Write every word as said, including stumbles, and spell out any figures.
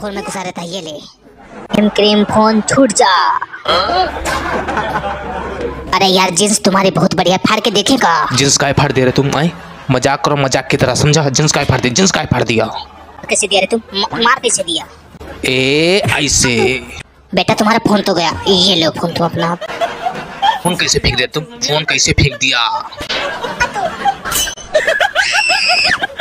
Phone में घुसा रहता है। ये ले क्रीम क्रीम फोन छूट जा। अरे यार जींस तुम्हारी बहुत बढ़िया, फाड़ के देखेगा। जींस काय फाड़ दे रहे तुम? आए मजाक करो मजाक की तरह, समझा? जींस काय फाड़ दे, जींस काय फाड़ दिया? कैसे दिया रे तुम? मार कैसे दिया? ए ऐसे। बेटा तुम्हारा फोन तो गया, ये लो फोन तुम अपना। फोन कैसे फेंक दिया तुम? फोन कैसे फेंक दिया?